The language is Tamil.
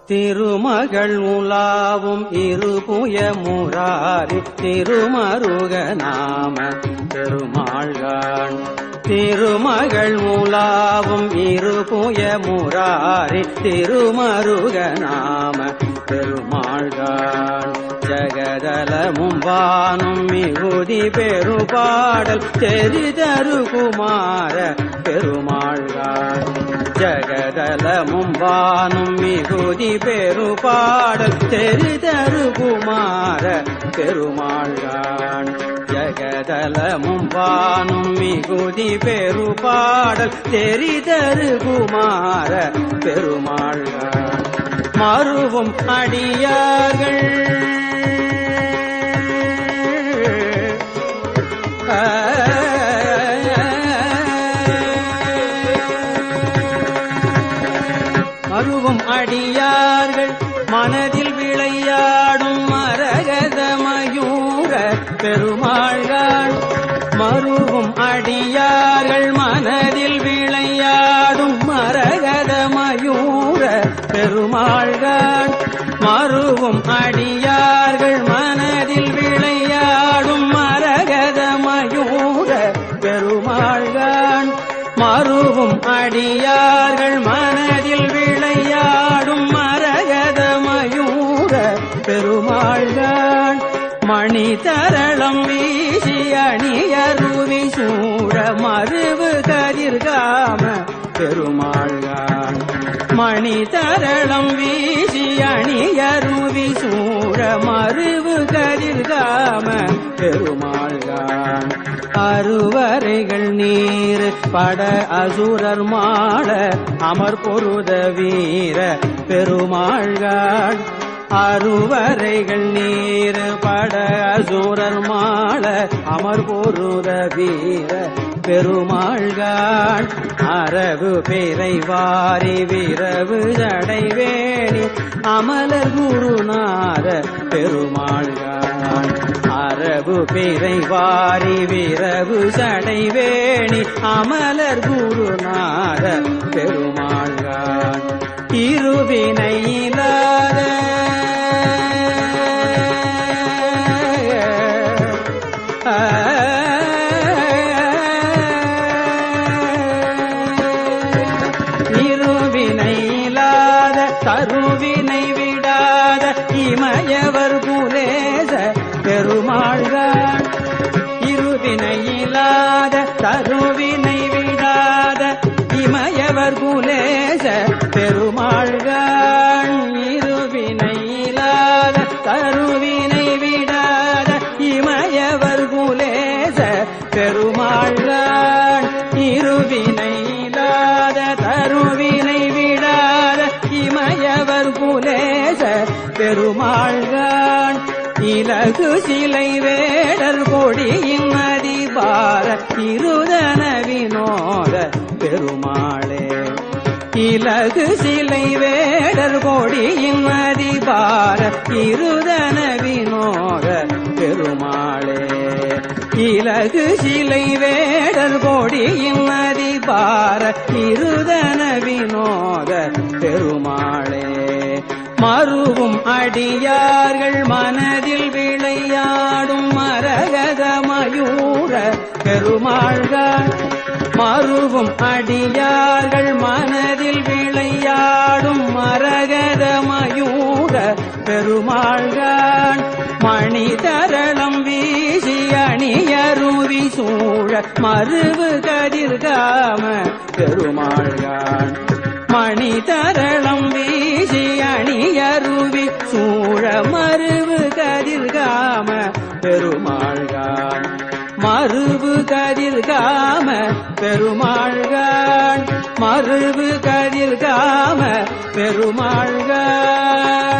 திருமகள் உலாவும் இருபுய முராரி திருமருக நாம பெருமாள்கான். திருமகள் உலாவும் இருபுய முராரி திருமருக நாம பெருமாள்கான். ஜகதலமும் வானும் மிகுதி பெருபாடல் தெரிதரு குமார பெருமாள்கான். ஜகதலமும் வானும் மிகுதி பெருபாடல் தெரிதரு குமார பெருமாள்கான். ஜகதலமும் வானும் மிகுதி பெருபாடல் தெரிதரு குமார பெருமாள்கான். மருவும் அடியார்கள் மருவும் அடியார்கள் மனதில் விளையாடும் மரகத மயூர பெருமாள்கான். மருவும் அடியார்கள் மனதில் விளையாடும் மரகத மயூர பெருமாள்கான். மருவும் அடியார்கள் மனதில் விளையாடும் மரகத மயூர பெருமாள்கான். மருவும் அடியார்கள் மனதில் விளையாடும் மரகத மயூர பெருமாள்கான். மணி தரளம் வீசி அணியருவி சூட மருவு கதிர்காம பெருமாள்கான். மணி தரளம் வீசி அணியருவி சூட மருவு கதிர்காம பெருமாள்கான். அருவரைகள் நீர் பட அசுரர் மாட அமர் பொருத வீர பெருமாள்கான். அருவரைகள் நீர் பட அசுரர் மாட அமர் பொருத வீர பெருமாள்கான். அரவு பிறை வாரி விரவு ஜடைவேணி அமலர் குருநாத பெருமாள்கான். அரவு பிறை வாரி விரவு ஜடைவேணி அமலர் குருநாத பெருமாள்கான். இருவினையிலாத இருவினையிலாத தருவினை விடாத இமயவர் குலேச பெருமாள்கான். இருவினையிலாத தருவினை விடாத இமயவர் குலேச பெருமாள்கான். இருவினையிலாத தருவினை விடாத இமயவர் குலேச பெருமாள்கான். இருவினையிலாத தருவினை விடாத இமயவர் குலேச பெருமாள்கான். இலகு சிலை வேடர் கொடியின் அதிபார இருதன வினோத பெருமாளே. இலகு சிலை வேடர் கொடியின் அதிபார இருதன வினோத பெருமாளே. இலகு சிலை வேடர் கொடியின் அதிபார இருதன வினோத பெருமாளே. மருவும் அடியார்கள் மனதில் விளையாடும் மரகத மயூர பெருமாள்கான். மருவும் அடியார்கள் மனதில் விளையாடும் மரகத மயூர பெருமாள்கான். மணி தரளம் வீசி அணியருவி சூழ மருவு கதிர்காம பெருமாள்கான். மணி தரளம் வீசி அணியருவி சூழ மருவு கதிர்காம பெருமாள்கான். மருவு கதிர்காம பெருமாள்கான். மருவு கதிர்காம பெருமாள்கான்.